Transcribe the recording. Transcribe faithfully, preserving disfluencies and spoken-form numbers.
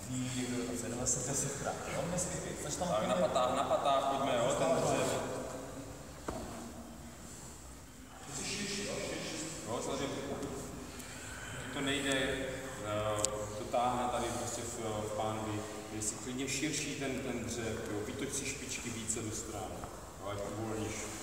někdo sedmdesát desetkrát, jo, nesmíky, což tam... Tak na patách, na patách, pojďme, jo, ten dřev. To je širší, jo, širší. Jo, samozřejmě, to nejde, dotáhne tady prostě v, v pánvi, jestli klidně širší ten, ten dřev, jo, vytoč si špičky více do strany, jo, ať uvolníš